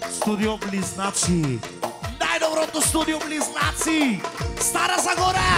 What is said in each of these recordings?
Студио Близнаци. Най-доброто студио Близнаци. Стара Загора.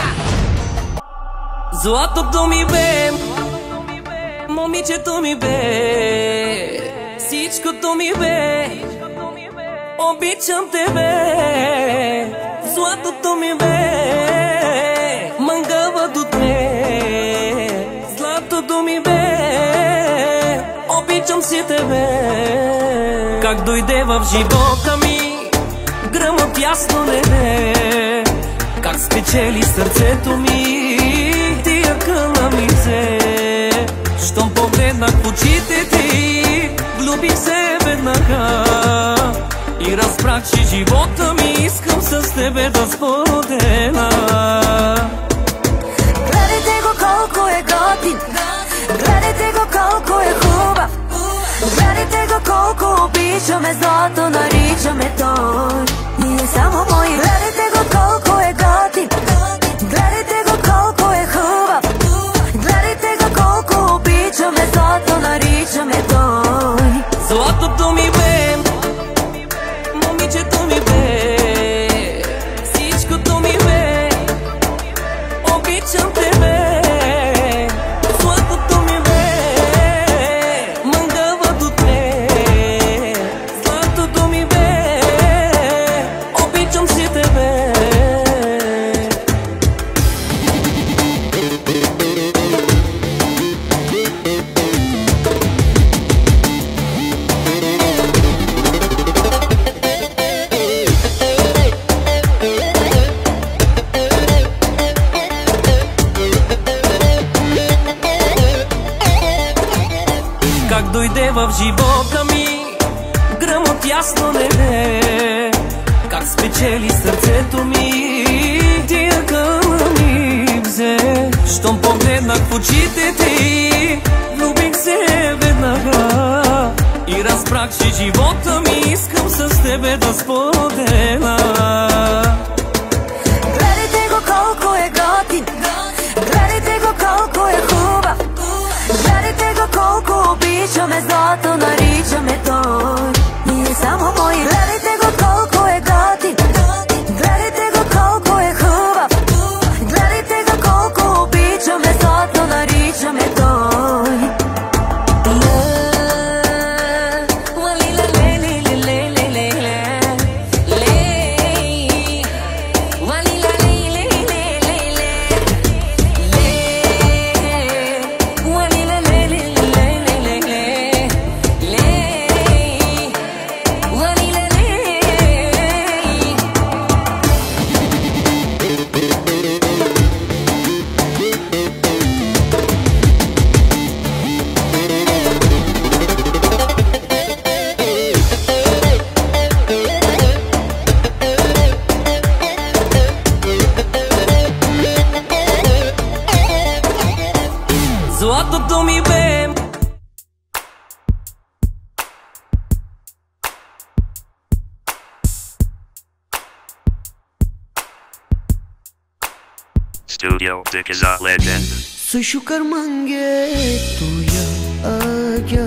Златото ми бе, момичето ми бе, всичкото ми бе, обичам тебе. Златото ми бе, мангавато те. Златото ми бе, обичам си тебе. Как дойде в живота ми гръмът ясно небе, как спечели сърцето ми тия къна ми взе. Щом погледнах в очите ти, влюбих се веднага и разбрах, че живота ми искам с тебе да споделя. Гледайте го колко е готин, гледайте го колко е хубав, гледайте го колко обичаме, злато наричаме той. Ние само мои. Гледайте го колко е готин, гледайте го колко е хубав, гледайте го колко обичаме, злато наричаме той. Златото ми бе, момичето ми бе, всичкото ми бе, обичам тебе. Златото ми бе, мангавато те. Златото ми бе, обичам си тебе. Как дойде в живота ми гръмът ясно небе, как спечели сърцето ми тия къна ми взе. Щом погледнах в очите ти, влюбих се веднага и разбрах, че живота ми искам с тебе да споделя. Гледайте го колко е готин, гледайте го колко е хубав, гледайте го колко обичаме, злато наричаме той. Ние само мои. Гледайте го колко е готин, гледайте го колко е хубав, гледайте го колко обичаме, злато наричаме той. Златото ми бе. Studio Dick is a legend. Soy mangueto ya aga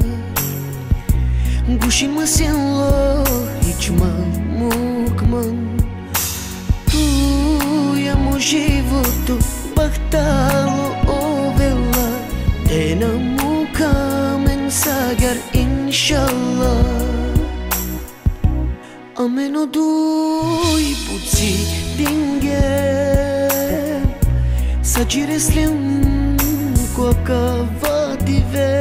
Gushin masenlo hiçman mukman Tu ya mo životu bahtalo ovela Tena muka men sagar inshallah Amen oduj puci dinge Sacireslim ko kavadive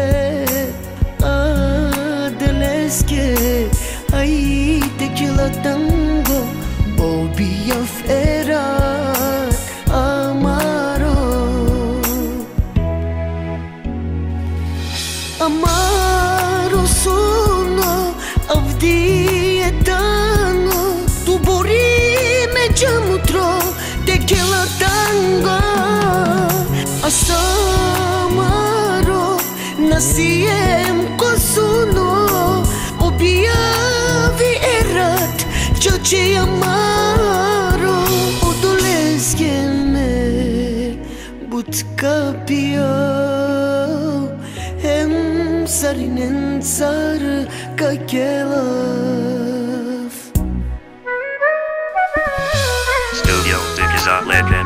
Adeleske ai tequila tango Bobia ferat amaro Amaro sono avdietano Tu bori me jamutro tequila tango Asamaro nasiem kosuno Obiavi erat Choche amaro Odoleske mer But kapio Hem sarinen sar kakela is a legend.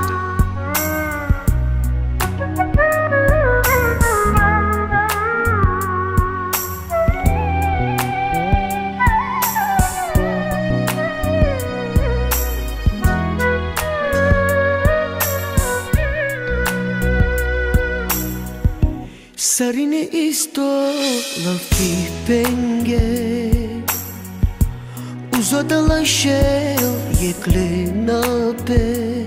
Sarine isto la fi penge Uzo da la shell jekle na pe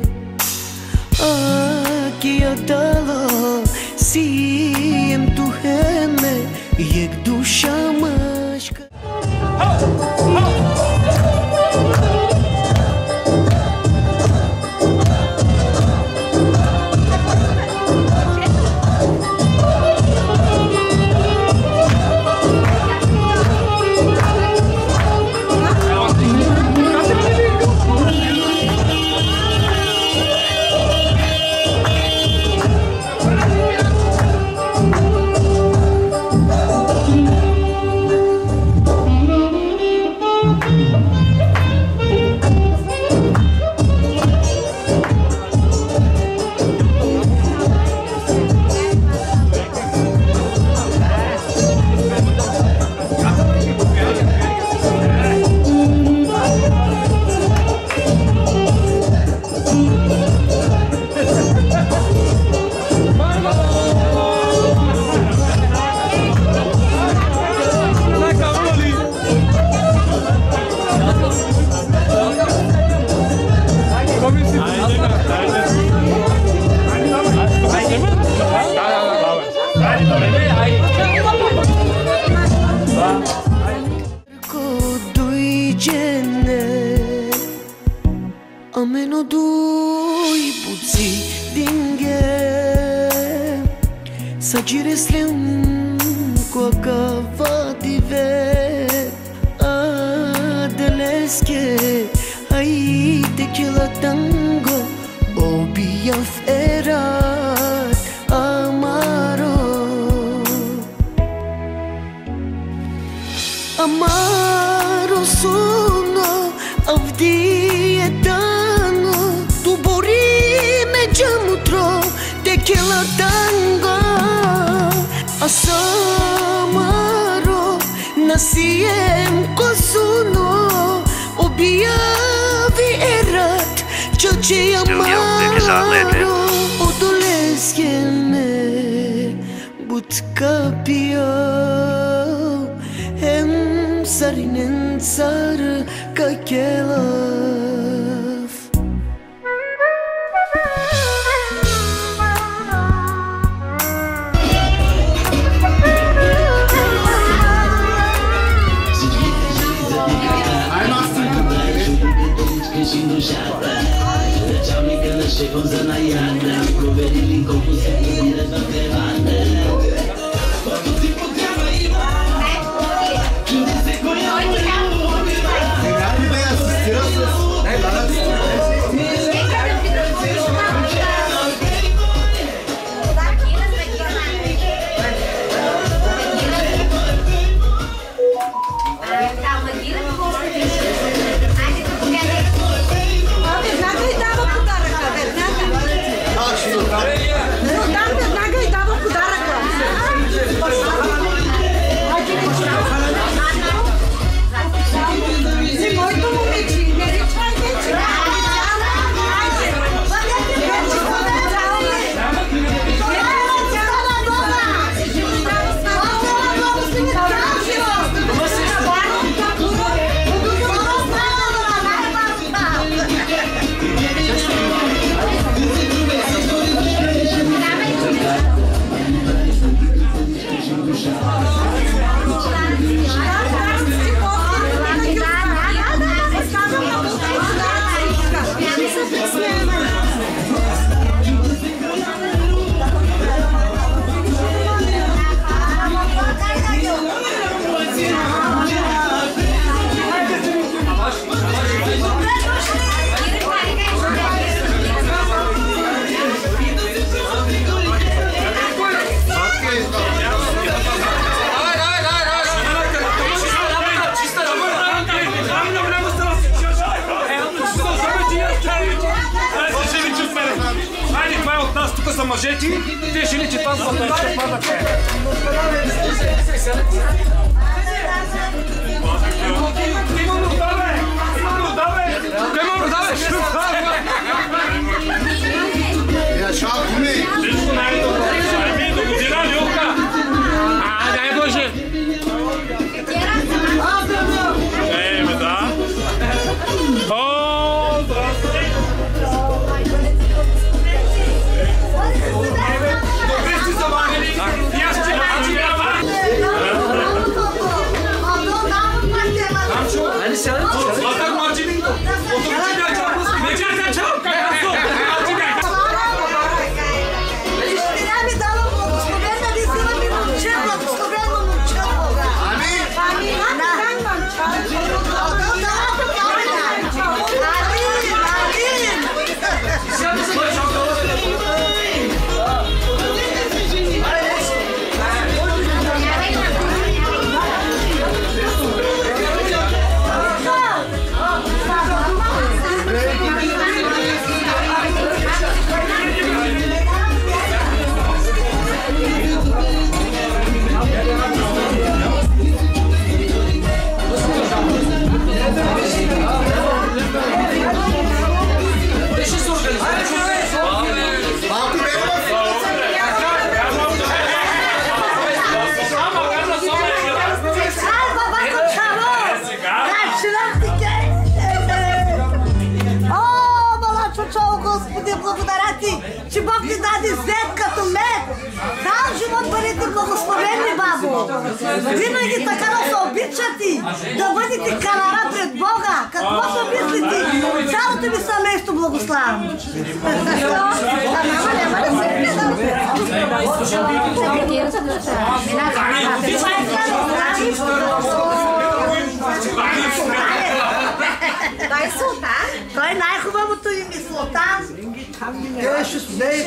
Aki adala si jem tu heme Jek dusha mashka Ameno doi puzi dinge Sa gire slem Kwa kavative Adeleske Ai tequila tango Obiaf erat Amaro Amaro sono Avdietano Tu borime giamutro Tequila tango Asamaro Nasiem kosuno Obiavi erat Ciocie amaro Odoleskeme Butkapia Hem sarinen sarı kakelaf Não dá са мъжети, те жени, че това са ще падат. Я шалко ми! Всичко най-добро. Ами до година, Люка! Дай Боже! Ме да. О, здравствуй! Добре сте заварили! И аз ще мачи! Златък мачи! Че Бог ти даде зет като мен. Цял живот бъдете благословени, бабо. Винаги така да се обичате, да бъдете канара пред Бога. Какво се мислите? Цялото ви семейство благославно. Дай Султан. Той най-хубавото им е Султан. Кажи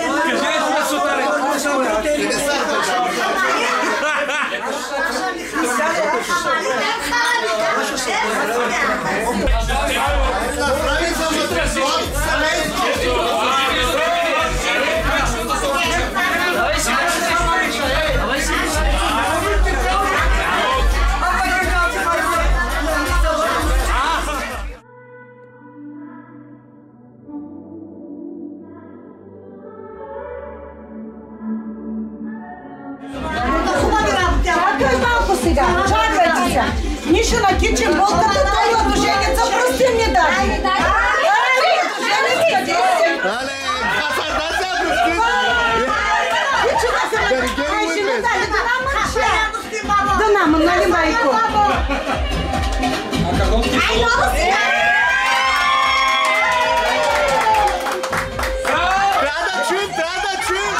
Чакайте се! Нищо на кичен болката, той младоженеца прости ми дай! Младоженец, къде си? Але, да се прости! Кичена се на... Ай, жената ли да нам мъча? Да нам, нали майко? Ай, много си! Трябва да чуем!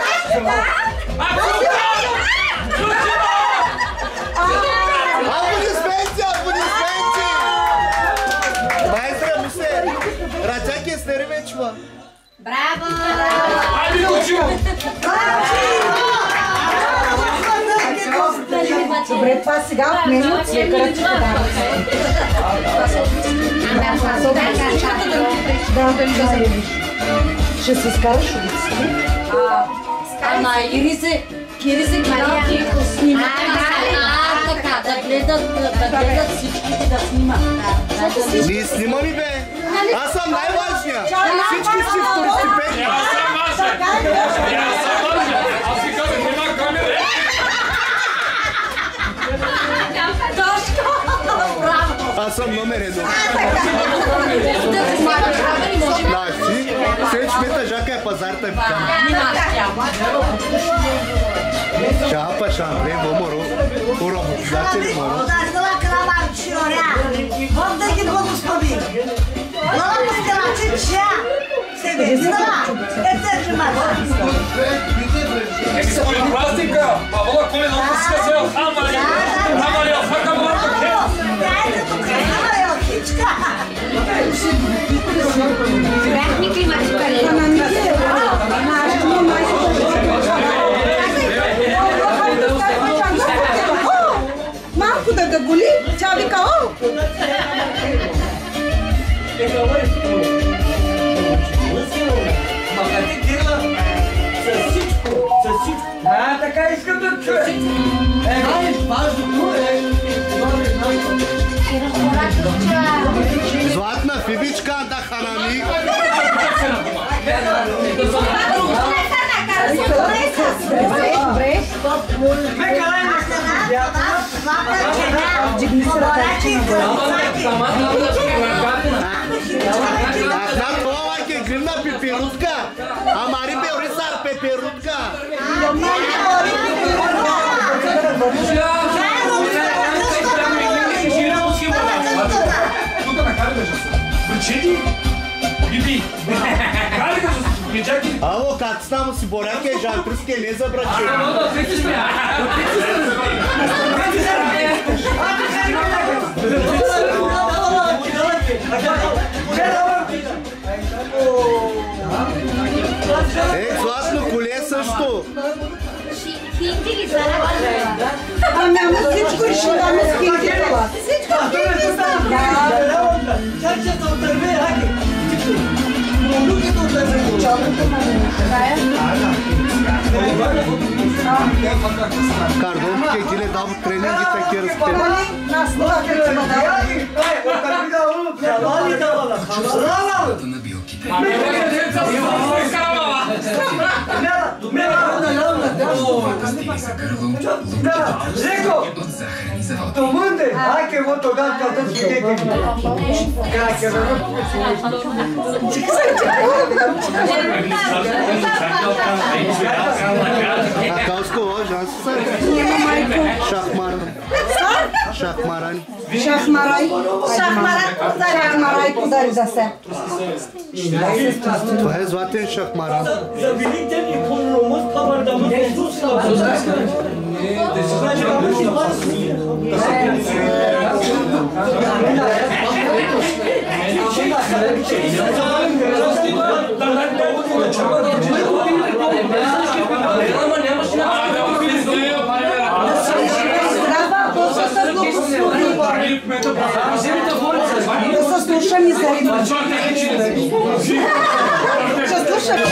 Аплодисменти! Майстра, мисля, ръчаки с нервечва. Браво! Айде, учил! Добре, това сега от мен от лекарът ще дава. Ще се скараш улиците? Ама Ирисе гледа и го снима. Така, да гледат всичките да снимат. Ние снимаме, бе! Аз съм най-важния! Всички сте второстепенни! Аз съм важен! Аз си казах, няма камера! Аз съм номер едно! Значи, след шмета жака е пазарта и покана. Чапа, шампре, боморо, уроботизатели, моро. Бог да ги благослови. Глава постелачи, ча. Себе, знала. Ете, жемата. Експо и пластика! Павола Колина, отпуска се от Хамали! Хамали, отфака млада ке! Дайте тук, знала е отхичка. Бях ми климатика ли? Малко да боли, тя вика, о! Златна Фибичка да ханами. Акна това е гривна пеперутка. Амари Беорисар пеперутка. Ало, как ставам си боряке, жантруске, не за браче. Златно коле също. Хинти ли са? Няма всичко и ще даме с хинти това. Всичко хинти са. Как ще се отърве, хаки? Луките отърве. Кардон, ке ги не дал тренинги таки разпитали. Нас това къде ма дава. Domande, hai che voto ganka tot skidete. Как е А кауско лож, аз са? Няма майко. Шахмаран. Шахмаран. Шахмарай. Шахмарай подари за се. Това е златен шахмаран. За великден и конромос пабардамız Да се слушам и заедно. Ще слушам.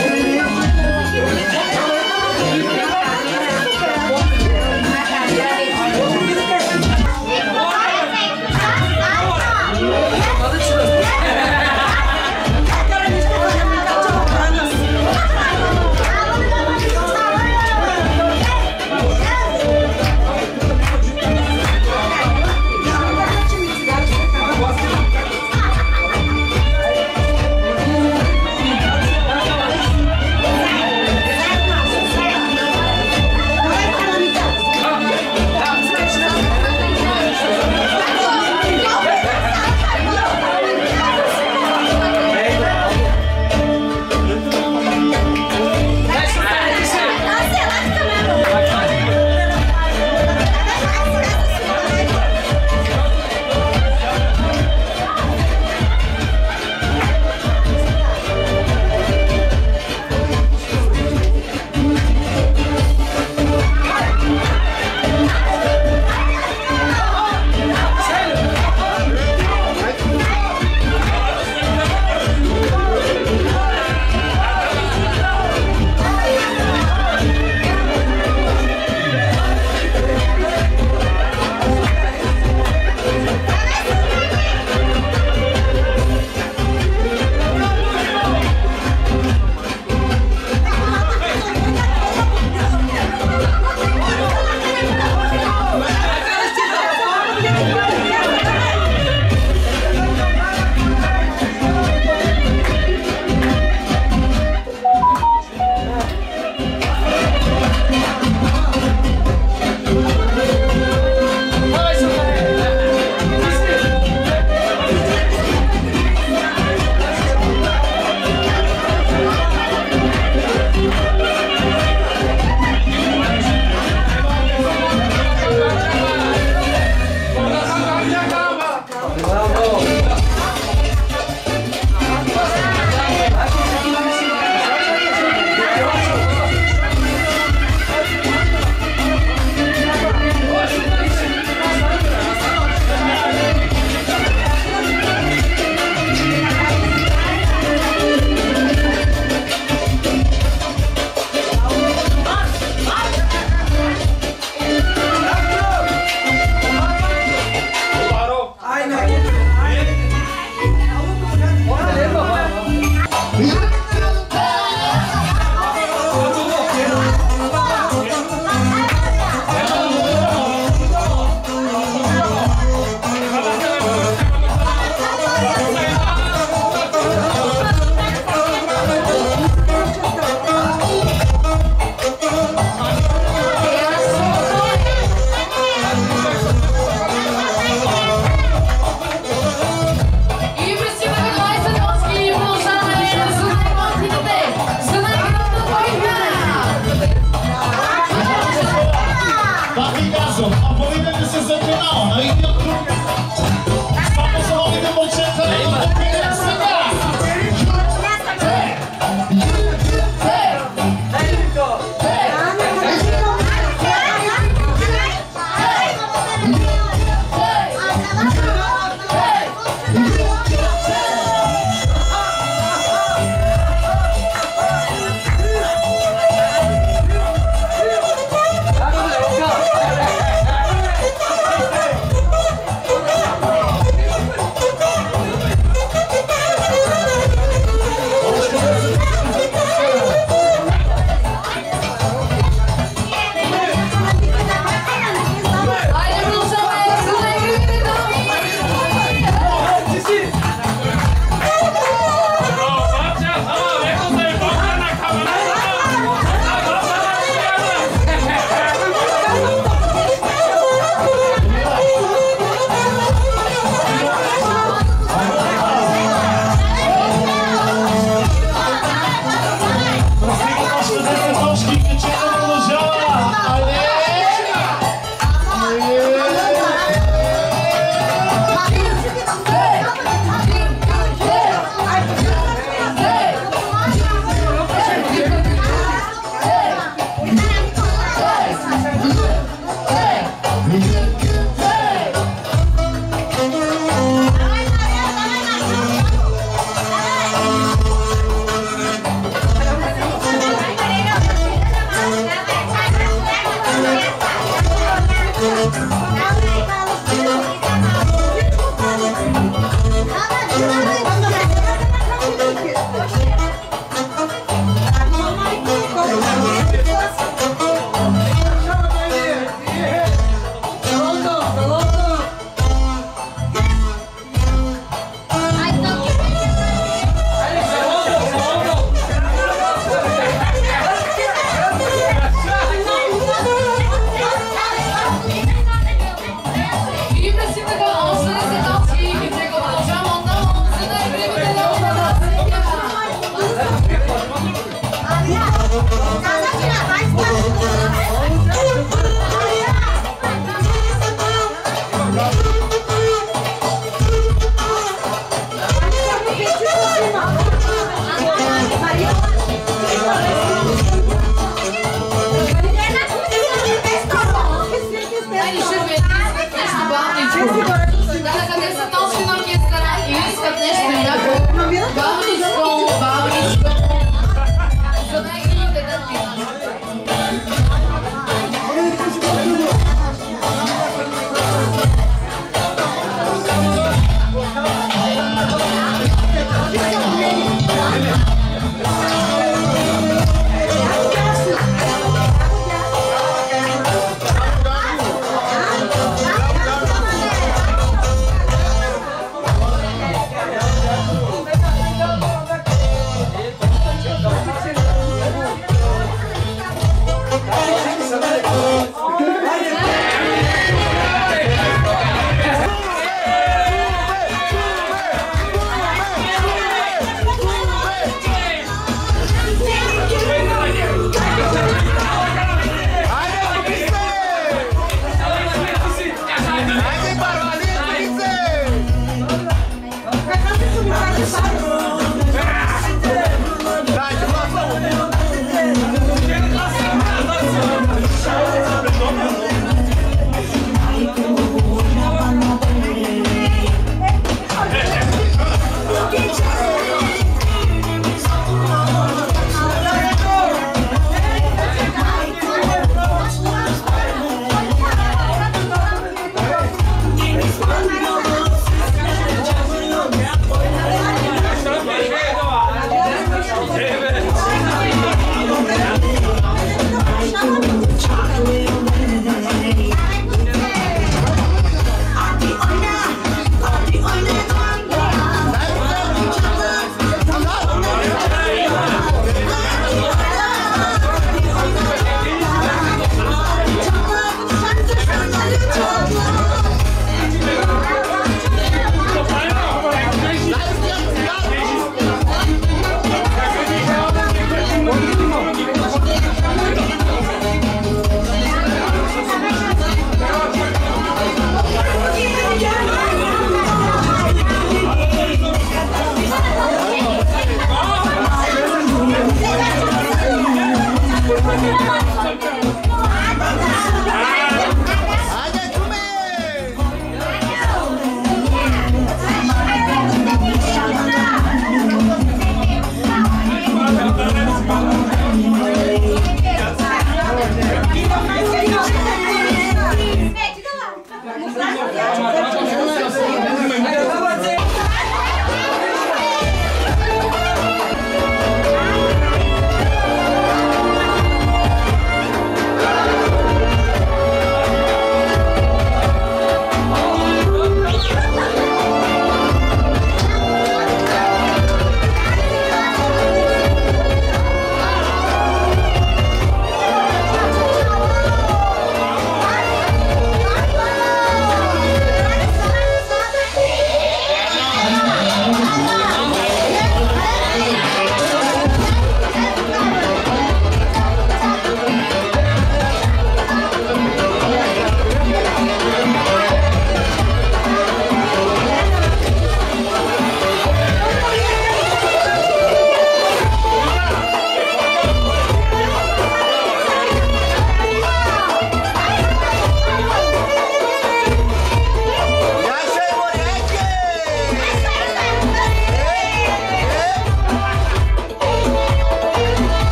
Vive si tego osy,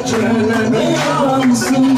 Canıma yansın.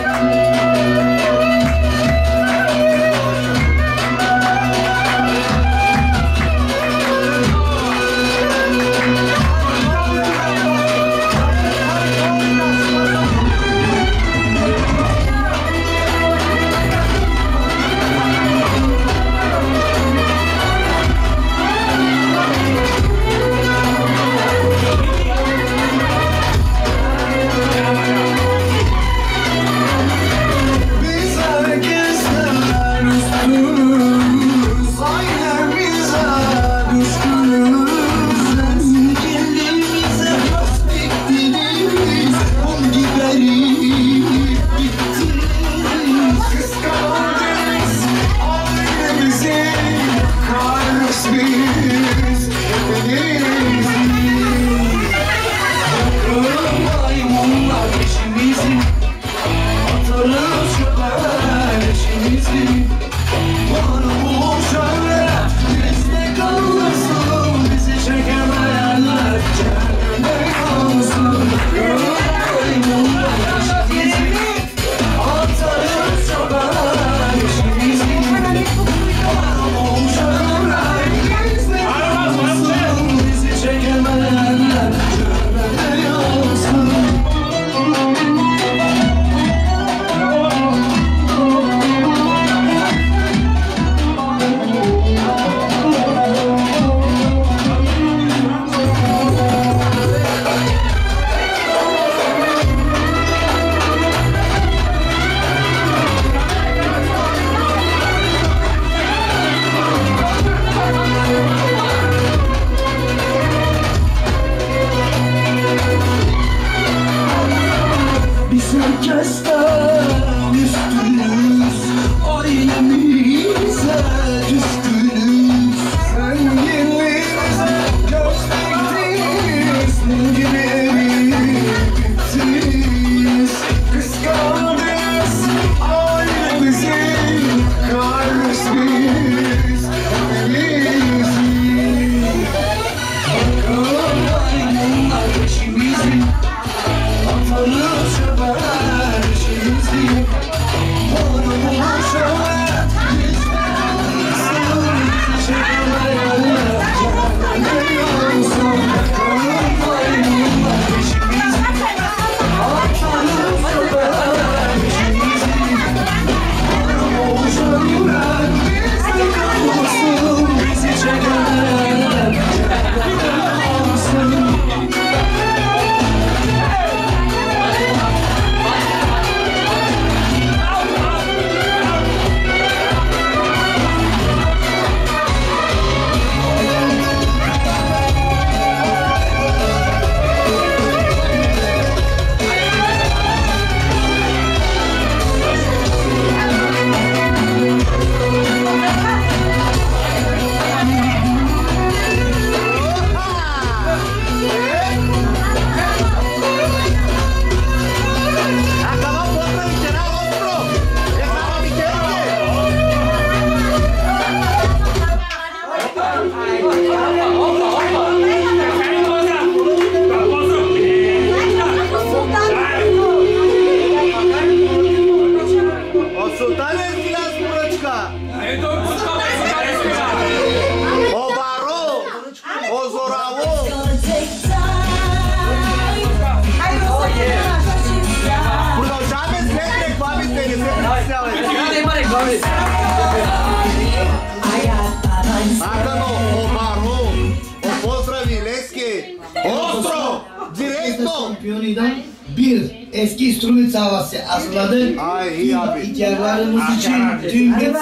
Bir eski Strumica havası hazırladık. Ay iyi abi. İhtiyarlarımız için tüm gün.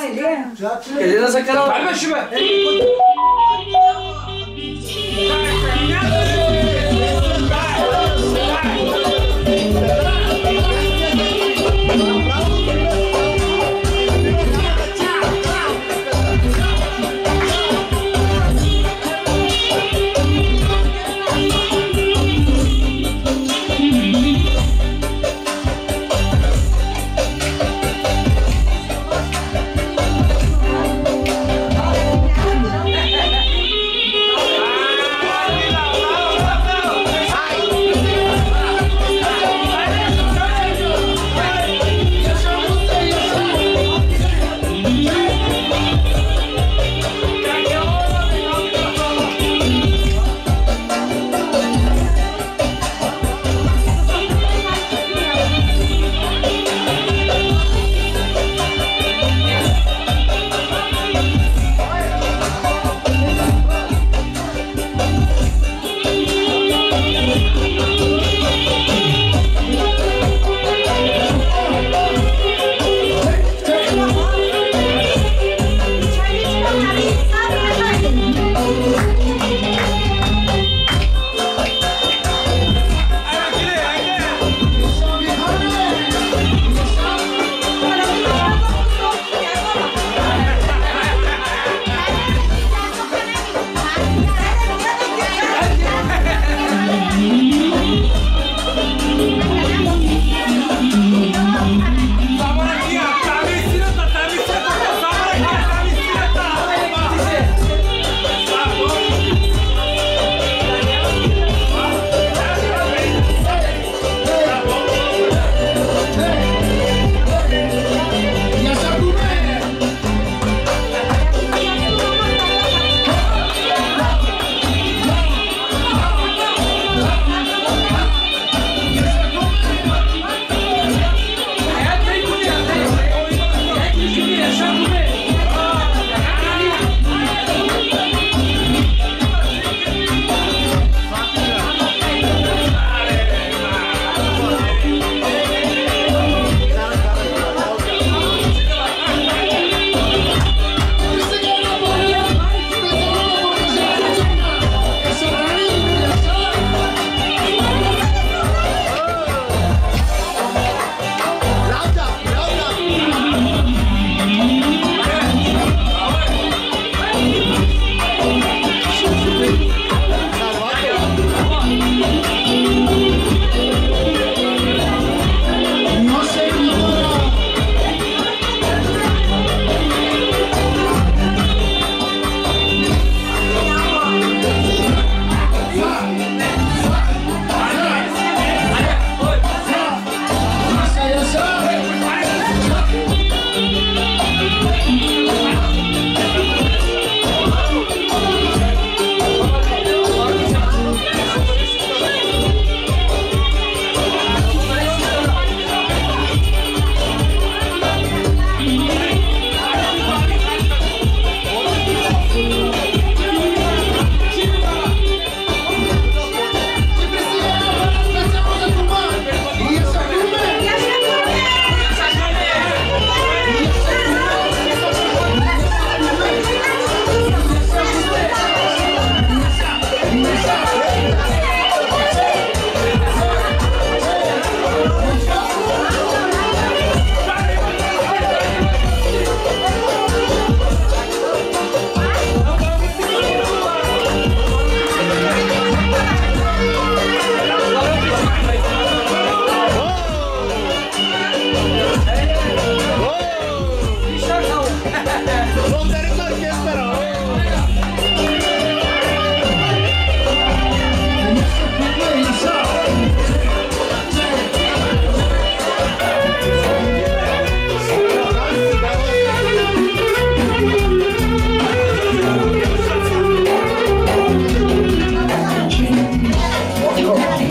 Eline sakın. Verme şunu.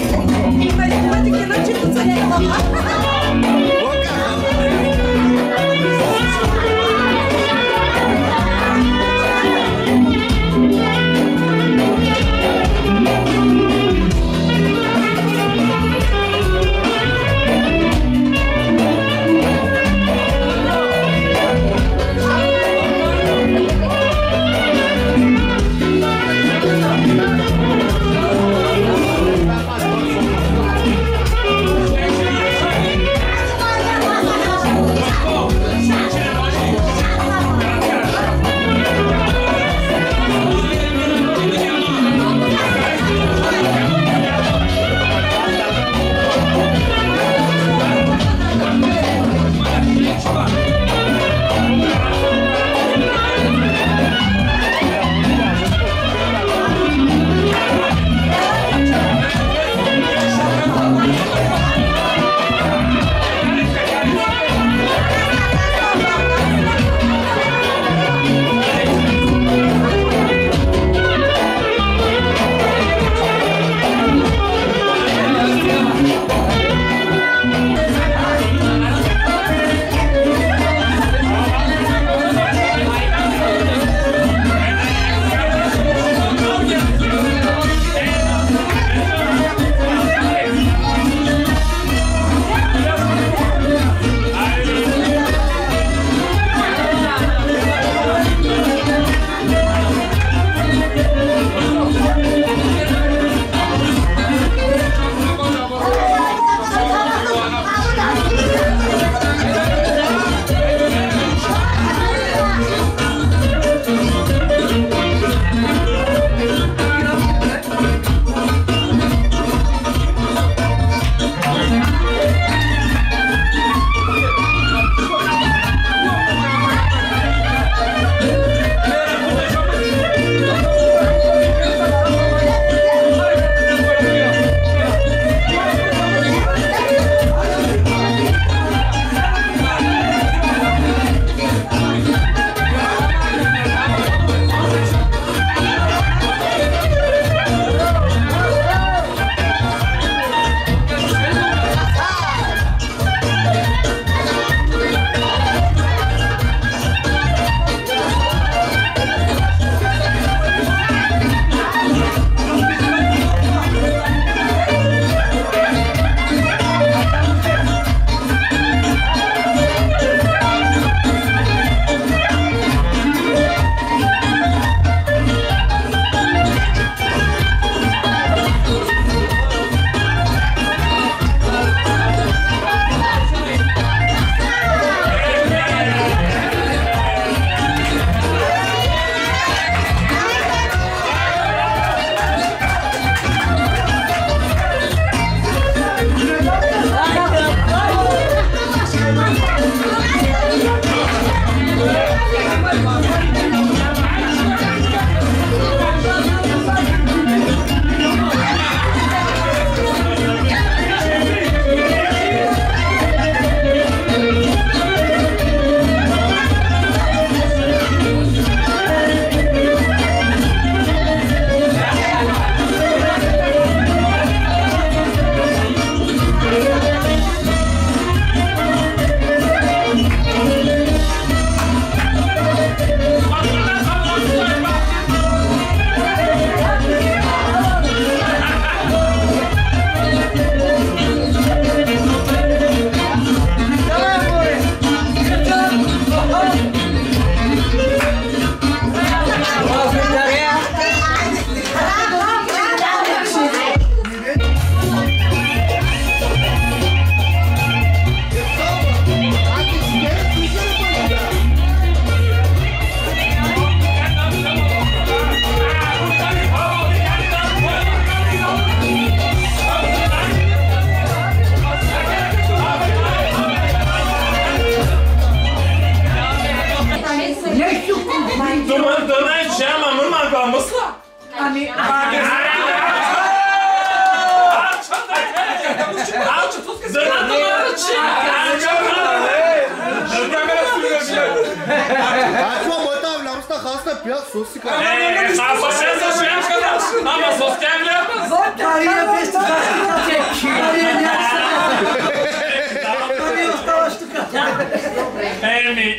Ama sos gelmiyor.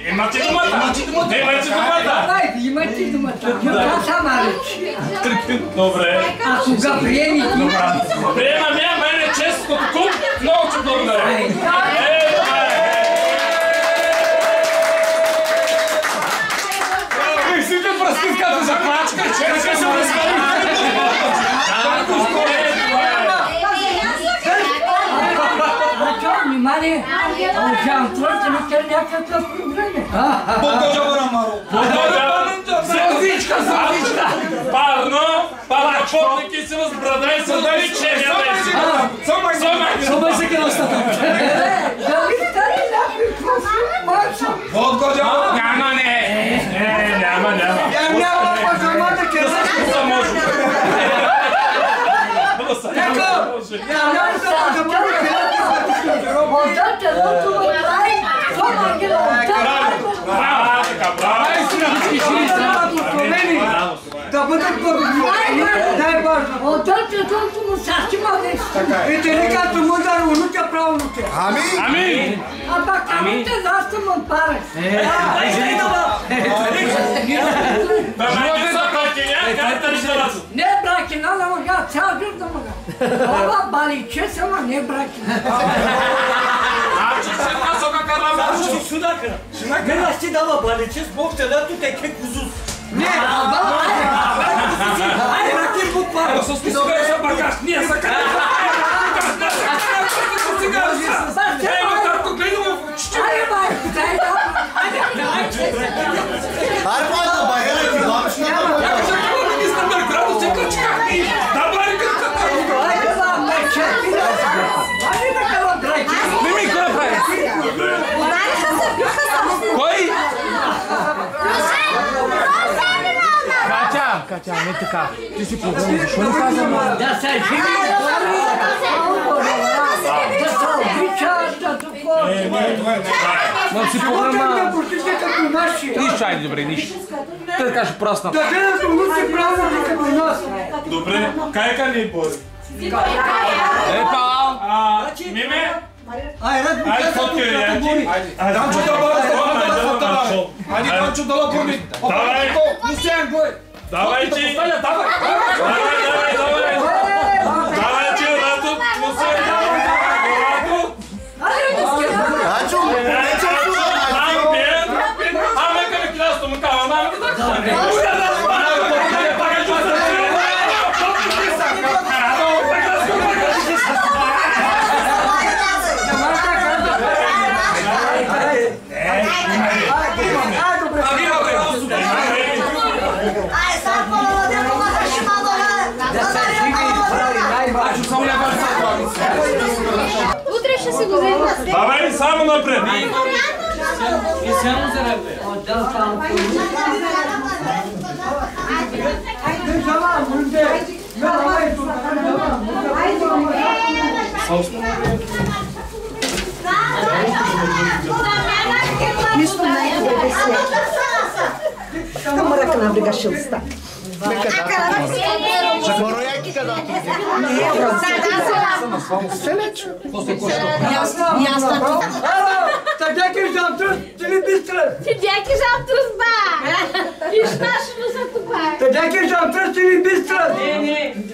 Имате думата. Имате думата. Това сама речи. Добре. А кога приеми ти? Приема ме, мен е чест като куп. Много ти благодаря. Мислите пръстиската за клачка, че се разкали. Внимание! Уважавам твърде, но те някакъв проблем е. Благодаря, Маро. Сълзичка. Парно, палачотники се възбрада и съдави, че Съмай се килостата. Дали стари някой просто мачо? Няма, не. Няма. Няма, пожалма да килостата. Да бъдат благословени, дай Боже. Отдайте толкова му сащи младеж. И те не като му да унука правонука. Амин. А пак камите защо му отпараш. Не бракина, да мога, цял жив да мога. Това баличе сама не бракина. Мен аз ти дава баличе с Бог те да тук е кекузус. Не, айде брати буква. С писъка за багаж, ние са къде. Катя, не така. Ти си програма, защо не казвам? Да се живи! Да се обичаш, да Мам си програма... Нищо, Нищо, айде, добре, нищо. Те да кажа прасна. да гледат улуци правилно като нас. Добре, кайка ни бори. Епа! Миме? Айде, фотки, Янки. Данчо да бъде. Давай. Давай ти! Давай! Давай ти, Рато! Ама къде кидаш му кава, мама къде? Утре ще си го взема. Давай само напред. И само за ръбе. Нищо не е да се. Само ръка на брига шилста. Чакварояки къде? Ясно. Тъдяки жамтръс, ти ли бистръс? Тъдяки жамтръс, ба! И шташно за това. Тъдяки жамтръс, ти ли бистръс?